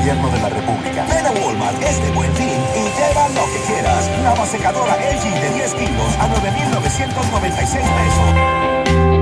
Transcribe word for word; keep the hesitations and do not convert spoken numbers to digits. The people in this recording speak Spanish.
gobierno de la República. Ven a Walmart este buen fin y lleva lo que quieras. Lavasecadora L G de diez kilos a nueve mil novecientos noventa y seis pesos.